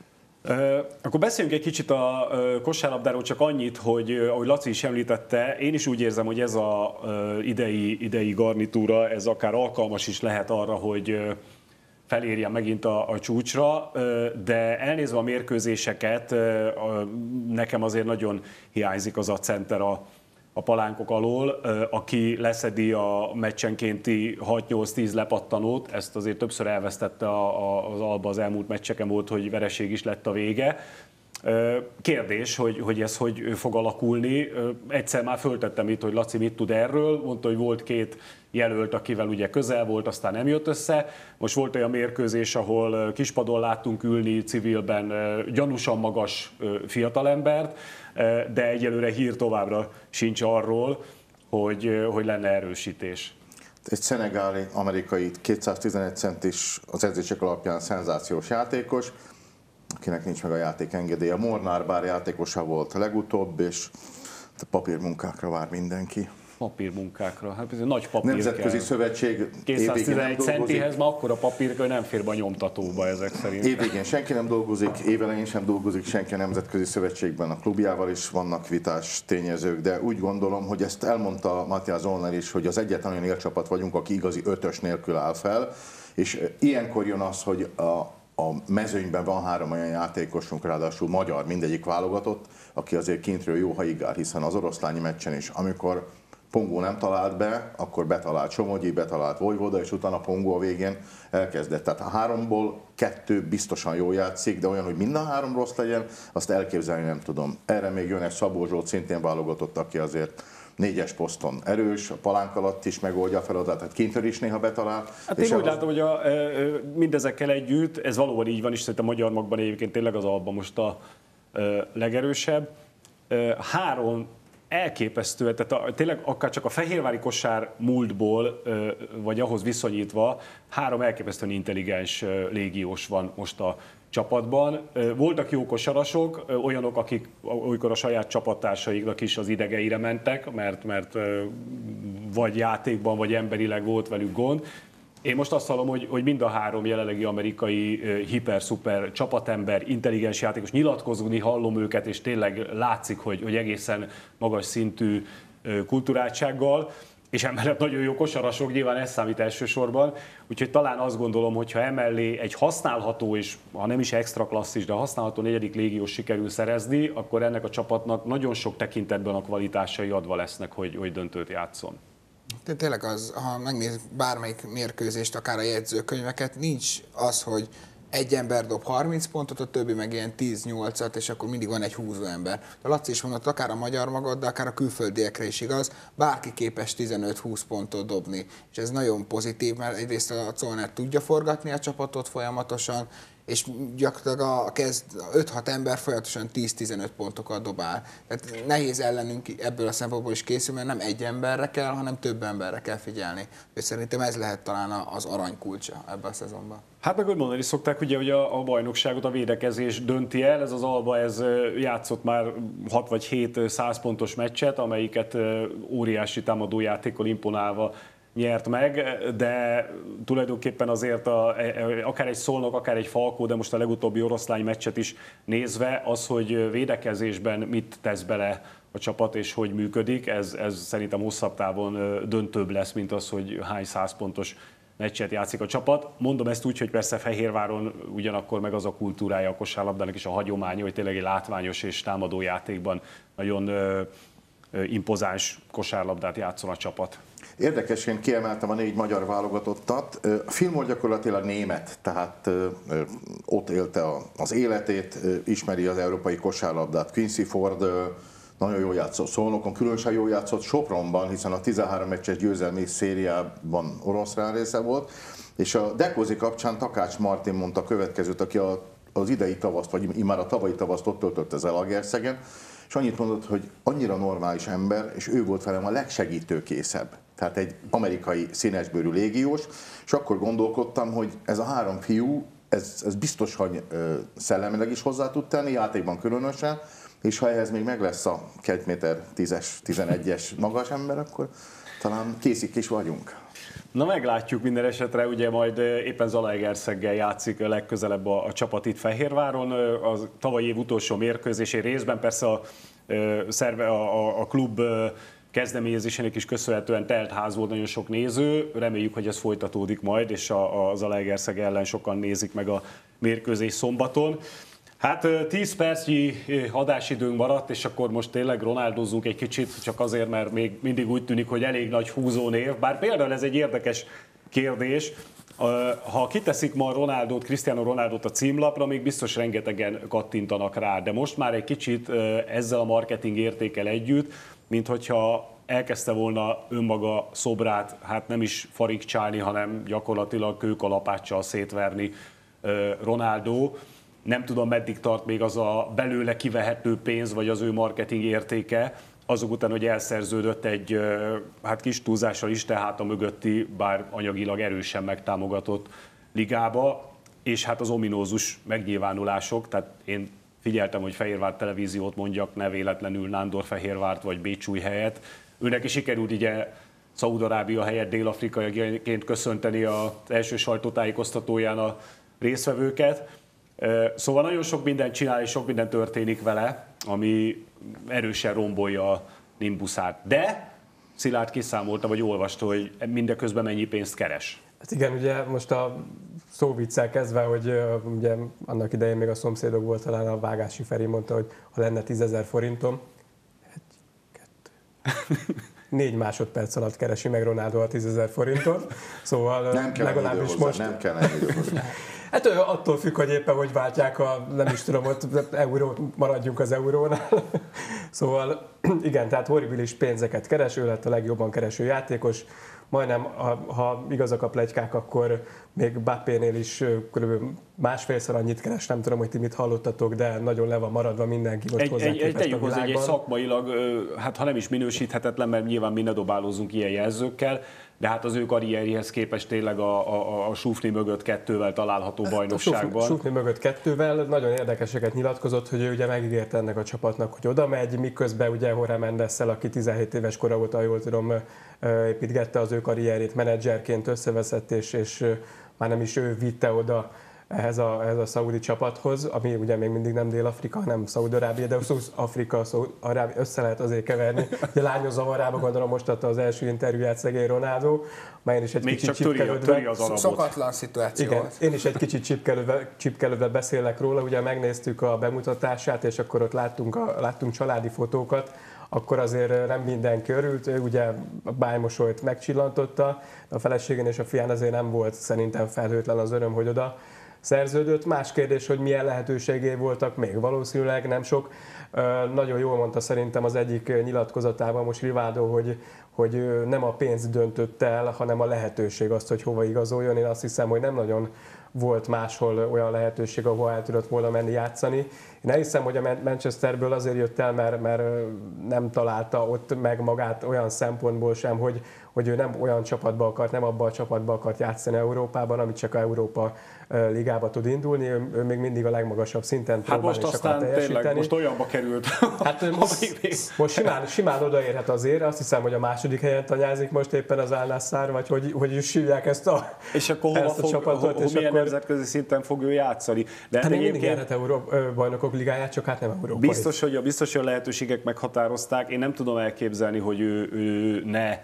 Akkor beszéljünk egy kicsit a kosárlabdáról, csak annyit, hogy ahogy Laci is említette, én is úgy érzem, hogy ez az idei garnitúra, ez akár alkalmas is lehet arra, hogy felérjen megint a csúcsra, de elnézve a mérkőzéseket, nekem azért nagyon hiányzik az a center a palánkok alól, aki leszedi a meccsenkénti 6-8-10 lepattanót, ezt azért többször elvesztette az Alba, az elmúlt meccseken volt, hogy vereség is lett a vége. Kérdés, hogy ez hogy fog alakulni. Egyszer már föltettem itt, hogy Laci mit tud erről, mondta, hogy volt 2 jelölt, akivel ugye közel volt, aztán nem jött össze. Most volt olyan mérkőzés, ahol kispadon láttunk ülni civilben gyanúsan magas fiatalembert, de egyelőre hír továbbra sincs arról, hogy lenne erősítés. Egy szenegáli, amerikai 211 centis, az edzések alapján szenzációs játékos, akinek nincs meg a játékengedélye. Molnár bár játékosa volt legutóbb, és a papírmunkákra vár mindenki. Papírmunkákra, hát ez egy nagy papír Nemzetközi kell. Szövetség 211 centihez ma akkora papír, hogy nem fér be a nyomtatóba ezek szerint. Évvégén senki nem dolgozik, évelején sem dolgozik senki a Nemzetközi Szövetségben, a klubjával is vannak vitás tényezők, de úgy gondolom, hogy ezt elmondta Matthias Zollner is, hogy az egyetlen olyan élcsapat vagyunk, aki igazi 5-ös nélkül áll fel, és ilyenkor jön az, hogy a mezőnyben van 3 olyan játékosunk, ráadásul magyar, mindegyik válogatott, aki azért kintről jó haigál, hiszen az oroszlányi meccsen is, amikor Pongó nem talált be, akkor betalált Somogyi, betalált Vojvoda, és utána Pongó a végén elkezdett. Tehát a 3-ból 2 biztosan jól játszik, de olyan, hogy mind a 3 rossz legyen, azt elképzelni nem tudom. Erre még jön egy Szabó Zsolt, szintén válogatott, aki azért 4-es poszton erős, a palánk alatt is megoldja a feladatát, tehát kintről is néha betalál. Hát én úgy látom, hogy mindezekkel együtt, ez valóban így van, és szerintem a magyar magban egyébként tényleg az Alba most a legerősebb. 3 elképesztő, tehát tényleg akár csak a fehérvári kosár múltból, vagy ahhoz viszonyítva 3 elképesztően intelligens légiós van most a csapatban. Voltak jó kosarasok, olyanok, akik olykor a saját csapattársaiknak is az idegeire mentek, mert vagy játékban, vagy emberileg volt velük gond. Én most azt hallom, hogy mind a 3 jelenlegi amerikai hiper-szuper csapatember, intelligens játékos, nyilatkozni hallom őket, és tényleg látszik, hogy egészen magas szintű kulturáltsággal, és emellett nagyon jó kosarasok, nyilván ez számít elsősorban, úgyhogy talán azt gondolom, hogy ha emellé egy használható, és ha nem is extra klasszis, de használható 4. légiós sikerül szerezni, akkor ennek a csapatnak nagyon sok tekintetben a kvalitásai adva lesznek, hogy döntőt játszon. Tényleg az, ha megnéz bármelyik mérkőzést, akár a jegyzőkönyveket, nincs az, hogy egy ember dob 30 pontot, a többi meg ilyen 10-8-at, és akkor mindig van egy húzó ember. A Laci is mondott, akár a magyar magad, de akár a külföldiekre is igaz, bárki képes 15-20 pontot dobni. És ez nagyon pozitív, mert egyrészt a Zollner tudja forgatni a csapatot folyamatosan, és gyakorlatilag a 5-6 ember folyamatosan 10-15 pontokat dobál. Tehát nehéz ellenünk ebből a szempontból is készül, mert nem egy emberre kell, hanem több emberre kell figyelni. És szerintem ez lehet talán az aranykulcsa ebben a szezonban. Hát meg hogy mondani szokták, ugye, hogy a bajnokságot a védekezés dönti el. Ez az Alba, ez játszott már 6 vagy 7 100 pontos meccset, amelyiket óriási támadójátékkal imponálva nyert meg, de tulajdonképpen azért akár egy Szolnok, akár egy Falkó, de most a legutóbbi oroszlány meccset is nézve, az, hogy védekezésben mit tesz bele a csapat és hogy működik, ez szerintem hosszabb távon döntőbb lesz, mint az, hogy hány 100 pontos meccset játszik a csapat. Mondom ezt úgy, hogy persze Fehérváron ugyanakkor meg az a kultúrája a kosárlabdának és a hagyománya, hogy tényleg egy látványos és támadó játékban nagyon impozáns kosárlabdát játszol a csapat. Érdekesen kiemeltem a 4 magyar válogatottat. A Fillmore gyakorlatilag német, tehát ott élte az életét, ismeri az európai kosárlabdát. Quincy Ford nagyon jól játszott Szolnokon, különösen jól játszott Sopronban, hiszen a 13 meccses győzelmi szériában orosz rárésze volt. És a Dekozi kapcsán Takács Martin mondta a következőt, aki az idei tavaszt, vagy immár a tavalyi tavaszt ott töltött Zalaegerszegen, és annyit mondott, hogy annyira normális ember, és ő volt velem a legsegítőkészebb. Tehát egy amerikai színesbőrű légiós, és akkor gondolkodtam, hogy ez a 3 fiú, ez biztos, hogy szellemileg is hozzá tud tenni, játékban különösen, és ha ehhez még meg lesz a 2 méter 10-es, 11-es magas ember, akkor talán készik is vagyunk. Na meglátjuk minden esetre, ugye majd éppen Zalaegerszeggel játszik legközelebb a csapat itt Fehérváron. A tavalyi év utolsó mérkőzésén részben persze a klub kezdeményezésének is köszönhetően telt ház volt, nagyon sok néző. Reméljük, hogy ez folytatódik majd, és a Zalaegerszeg ellen sokan nézik meg a mérkőzés szombaton. Hát 10 percnyi adásidőnk maradt, és akkor most tényleg ronaldozzunk egy kicsit, csak azért, mert még mindig úgy tűnik, hogy elég nagy húzónév. Bár például ez egy érdekes kérdés. Ha kiteszik ma Cristiano Ronaldot a címlapra, még biztos rengetegen kattintanak rá, de most már egy kicsit ezzel a marketing értékkel együtt, mint hogyha elkezdte volna önmaga szobrát, hát nem is farigcsálni, hanem gyakorlatilag kőkalapáccsal szétverni Ronaldo. Nem tudom, meddig tart még az a belőle kivehető pénz, vagy az ő marketing értéke, azok után, hogy elszerződött egy hát kis túlzással is, tehát a mögötti, bár anyagilag erősen megtámogatott ligába, és hát az ominózus megnyilvánulások, tehát én figyeltem, hogy Fehérvár televíziót mondjak, ne véletlenül Nándorfehérvárt vagy Bécsújhelyet. Őnek is sikerült ugye Szaúd-Arábia helyett Dél-Afrikaiként köszönteni az első sajtótájékoztatóján a résztvevőket. Szóval nagyon sok mindent csinál, és sok minden történik vele, ami erősen rombolja a nimbuszát. De Szilárd kiszámolta, vagy olvasta, hogy mindeközben mennyi pénzt keres. Hát igen, ugye most a szóviccel kezdve, hogy ugye annak idején még a szomszédok volt, talán a Vágási Feri mondta, hogy ha lenne 10 000 forintom, 4 másodperc alatt keresi meg Ronaldo a 10 000 forintot, szóval nem kell legalábbis most... Nem kell ennyi idő hozzá. Hát attól függ, hogy éppen hogy váltják nem is tudom, ott maradjunk az eurónál. Szóval igen, tehát horribilis pénzeket keres, ő lett a legjobban kereső játékos. Majdnem, ha igazak a pletykák, akkor még Bappénél is kb. Másfélszer annyit keres, nem tudom, hogy ti mit hallottatok, de nagyon le van maradva mindenki most hozzá képest a világban. Egy szakmailag, hát ha nem is minősíthetetlen, mert nyilván mi ne dobálózunk ilyen jelzőkkel, de hát az ő karrierjéhez képest tényleg a Sufni mögött 2-vel található bajnokságban. A Sufni mögött 2-vel nagyon érdekeseket nyilatkozott, hogy ő ugye megígérte ennek a csapatnak, hogy oda megy, miközben ugye Jorge Mendessel, aki 17 éves kora óta, jól tudom, építgette az ő karrierjét, menedzserként összeveszett, és már nem is ő vitte oda ehhez a szaudi csapathoz, ami ugye még mindig nem Dél-Afrika, hanem Szaúd-Arábia, de Afrika, Szaúd-Arábia össze lehet azért keverni. Ugye lányos zavarába, gondolom most adta az első interjúját szegény Ronaldo, már én is egy még kicsit csipkelődve. Szokatlan szituáció. Igen, én is egy kicsit csipkelődve beszélek róla, ugye megnéztük a bemutatását, és akkor ott láttunk családi fotókat, akkor azért nem mindenki örült, ő ugye a bájmosolyt megcsillantotta, de a feleségén és a fián azért nem volt szerintem felhőtlen az öröm, hogy oda szerződött. Más kérdés, hogy milyen lehetőségei voltak, még valószínűleg nem sok. Nagyon jól mondta szerintem az egyik nyilatkozatában most Rivaldo, hogy nem a pénz döntött el, hanem a lehetőség azt, hogy hova igazoljon. Én azt hiszem, hogy nem nagyon volt máshol olyan lehetőség, ahol el tudott volna menni játszani. Én elhiszem, hogy a Manchesterből azért jött el, mert nem találta ott meg magát olyan szempontból sem, hogy ő nem olyan csapatba akart, nem abban a csapatba akart játszani Európában, amit csak a Európa ligába tud indulni, ő még mindig a legmagasabb szinten próbál és akar teljesíteni. Tényleg, most olyanba került. Hát most simán odaérhet azért, azt hiszem, hogy a második helyen tanyázik most éppen az Al-Nassr, vagy hogy is hívják ezt a és akkor milyen nemzetközi szinten fog ő játszani? De hát mindig érhet bajnokok ligáját, csak hát nem európai. Biztos, hogy a lehetőségek meghatározták. Én nem tudom elképzelni, hogy ő ne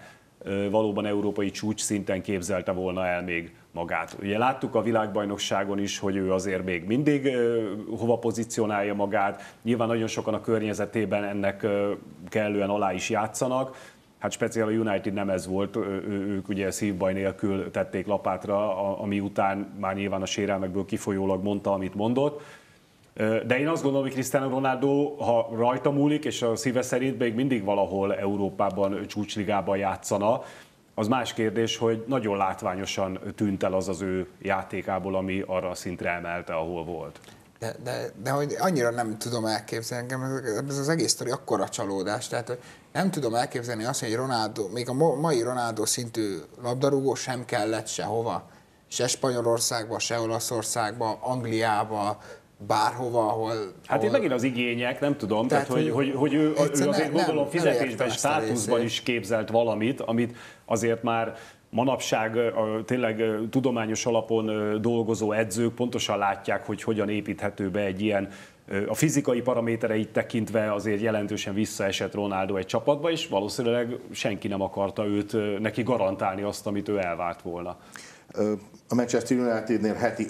valóban európai csúcs szinten képzelte volna el még magát. Ugye láttuk a világbajnokságon is, hogy ő azért még mindig hova pozícionálja magát, nyilván nagyon sokan a környezetében ennek kellően alá is játszanak. Hát speciál a United nem ez volt, ők ugye szívbaj nélkül tették lapátra, ami után már nyilván a sérelmekből kifolyólag mondta, amit mondott. De én azt gondolom, hogy Cristiano Ronaldo, ha rajta múlik, és a szíve szerint még mindig valahol Európában, csúcsligában játszana, az más kérdés, hogy nagyon látványosan tűnt el az ő játékából, ami arra a szintre emelte, ahol volt. De hogy annyira nem tudom elképzelni, ez az egész sztori akkora csalódás, tehát hogy nem tudom elképzelni azt, hogy Ronaldo, még a mai Ronaldo szintű labdarúgó sem kellett sehova, se Spanyolországba, se Olaszországba, Angliába, bárhova, ahol... Hát itt megint az igények, nem tudom, tehát hogy ő azért gondolom fizetésben, státuszban is képzelt valamit, amit azért már manapság tényleg tudományos alapon dolgozó edzők pontosan látják, hogy hogyan építhető be egy ilyen, a fizikai paramétereit tekintve azért jelentősen visszaesett Ronaldo egy csapatba, és valószínűleg senki nem akarta neki garantálni azt, amit ő elvárt volna. A Manchester Unitednél heti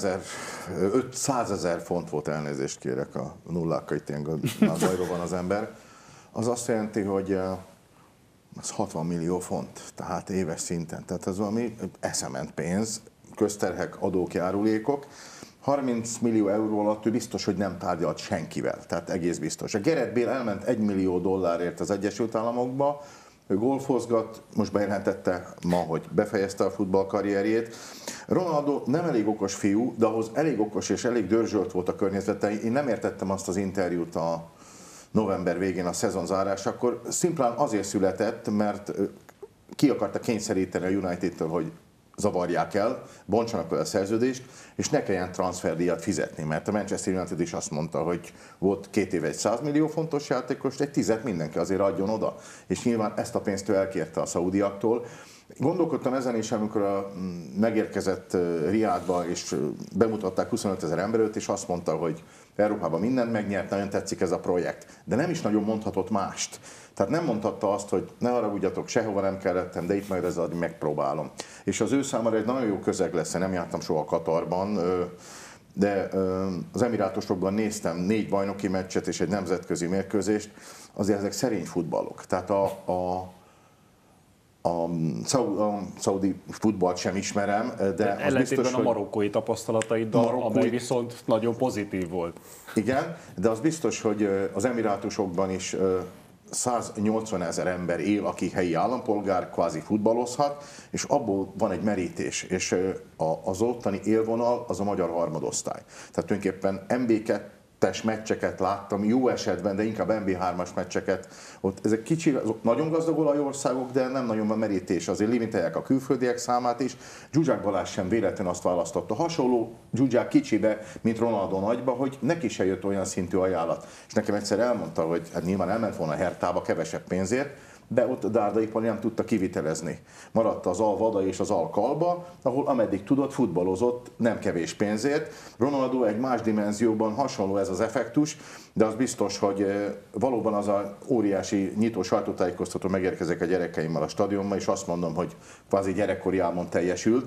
500 000 font volt, elnézést kérek a nullákkal, itt ilyen bajról van az ember. Az azt jelenti, hogy az 60 millió font, tehát éves szinten. Tehát ez valami eszement pénz, közterhek, adók, járulékok. 30 millió euró alatt ő biztos, hogy nem tárgyalt senkivel, tehát egész biztos. A Gareth Bale elment $1 millió az Egyesült Államokba, ő golfozgat, most bejelentette ma, hogy befejezte a futballkarrierjét. Ronaldo nem elég okos fiú, de ahhoz elég okos és elég dörzsölt volt a környezete. Én nem értettem azt az interjút a november végén a szezon zárásakor. Szimplán azért született, mert ki akarta kényszeríteni a United-től, hogy zavarják el, bontsanak le a szerződést, és ne kelljen transferdíjat fizetni, mert a Manchester United is azt mondta, hogy volt 2 éve egy 100 millió fontos játékos, egy 10 mindenki azért adjon oda. És nyilván ezt a pénzt ő elkérte a szaudiaktól. Gondolkodtam ezen is, amikor megérkezett Riádba, és bemutatták 25 000 embert, és azt mondta, hogy Európában mindent megnyert, nagyon tetszik ez a projekt. De nem is nagyon mondhatott mást. Tehát nem mondhatta azt, hogy ne haragudjatok, sehova nem kellettem, de itt majd ez adni megpróbálom. És az ő számára egy nagyon jó közeg lesz, én nem jártam soha Katarban, de az Emirátusokban néztem 4 bajnoki meccset és egy nemzetközi mérkőzést, azért ezek szerény futballok. Tehát a szaudi futballt sem ismerem, de az biztos, a marokkói tapasztalataiddal, amely viszont nagyon pozitív volt. Igen, de az biztos, hogy az Emirátusokban is 180 000 ember él, aki helyi állampolgár, kvázi futballozhat, és abból van egy merítés, és az ottani élvonal az a magyar harmadosztály. Tehát tulajdonképpen MB2-es meccseket láttam, jó esetben, de inkább MB3-as meccseket. Ott ezek kicsi, azok nagyon gazdag olajországok, de nem nagyon van merítés. Azért limitálják a külföldiek számát is. Zsuzsák Balázs sem véletlen azt választotta. Hasonló Zsuzsák kicsibe, mint Ronaldo nagyba, hogy neki se jött olyan szintű ajánlat. És nekem egyszer elmondta, hogy hát nyilván elment volna Hertába kevesebb pénzért, de ott Dárdai Pali nem tudta kivitelezni. Maradt az Al-Vada és az Al-Kalba, ahol ameddig tudott, futballozott nem kevés pénzért. Ronaldo egy más dimenzióban hasonló ez az effektus, de az biztos, hogy valóban az a óriási nyitó sajtótájékoztató megérkezik a gyerekeimmel a stadionba, és azt mondom, hogy kvázi gyerekkori álmon teljesült.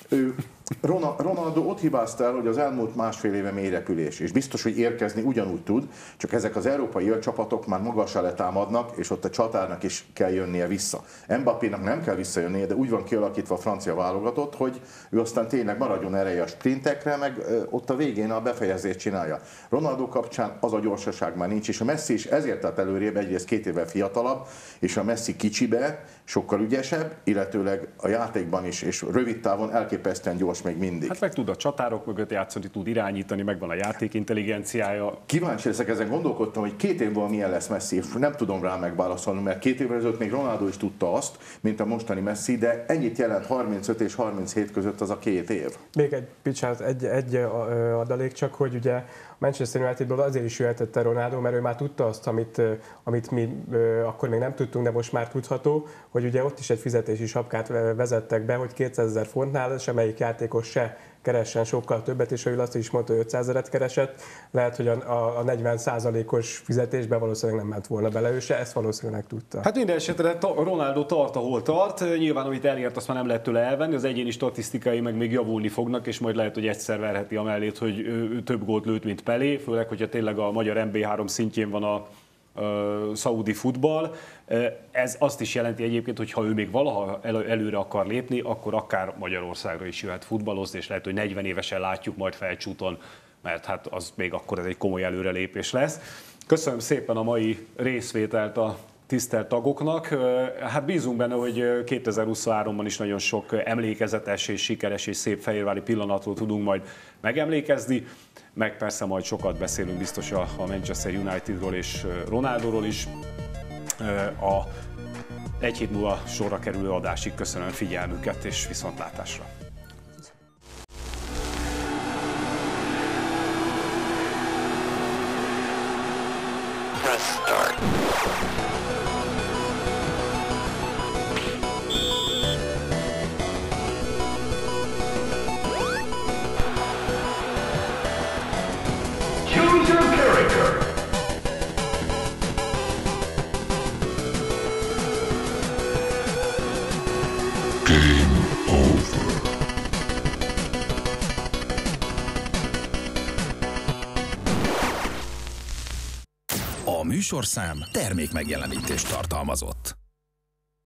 Ronaldo ott hibázta el, hogy az elmúlt másfél éve mélyrepülés, és biztos, hogy érkezni ugyanúgy tud, csak ezek az európai csapatok már magasra letámadnak, és ott a csatárnak is kell jönnie vissza. Mbappénak nem kell visszajönnie, de úgy van kialakítva a francia válogatott, hogy ő aztán tényleg maradjon ereje a sprintekre, meg ott a végén a befejezést csinálja. Ronaldo kapcsán az a gyorsaság már nincs, és a Messi is ezért tett előrébb, egyrészt 2 évvel fiatalabb, és a Messi kicsibe sokkal ügyesebb, illetőleg a játékban is, és rövid távon elképesztően gyors még mindig. Hát meg tud a csatárok mögött játszani, tud irányítani, megvan a játékintelligenciája. Kíváncsi leszek, ezen gondolkodtam, hogy 2 év múlva milyen lesz Messi, és nem tudom rá megválaszolni, mert 2 évvel ezelőtt még Ronaldo is tudta azt, mint a mostani Messi, de ennyit jelent 35 és 37 között az a 2 év. Még egy adalék csak, hogy ugye Manchester Unitedből azért is jöhetett Ronaldo, mert ő már tudta azt, amit mi akkor még nem tudtunk, de most már tudható, hogy ugye ott is egy fizetési sapkát vezettek be, hogy 200 000 fontnál semmelyik játékos se keressen sokkal többet, és ő azt is mondta, hogy 500 000 keresett, lehet, hogy a 40%-os fizetésbe valószínűleg nem ment volna bele, ő se ezt valószínűleg tudta. Hát minden esetre Ronaldo tart, ahol tart, nyilván amit elért, azt már nem lehet tőle elvenni, az egyéni statisztikai meg még javulni fognak, és majd lehet, hogy egyszer verheti a mellét, hogy ő több gólt lőtt, mint Pelé, főleg, hogyha tényleg a magyar MB3 szintjén van a szaudi futball. Ez azt is jelenti egyébként, hogy ha ő még valaha előre akar lépni, akkor akár Magyarországra is jöhet futballozni, és lehet, hogy 40 évesen látjuk majd Felcsúton, mert hát az még akkor ez egy komoly előrelépés lesz. Köszönöm szépen a mai részvételt a tisztelt tagoknak. Hát bízunk benne, hogy 2023-ban is nagyon sok emlékezetes és sikeres és szép fehérvári pillanatról tudunk majd megemlékezni, meg persze majd sokat beszélünk biztos a Manchester Unitedról és Ronaldóról is. A egy hét múlva sorra kerülő adásig köszönöm figyelmüket és viszontlátásra. A műsorszám termékmegjelenítést tartalmazott.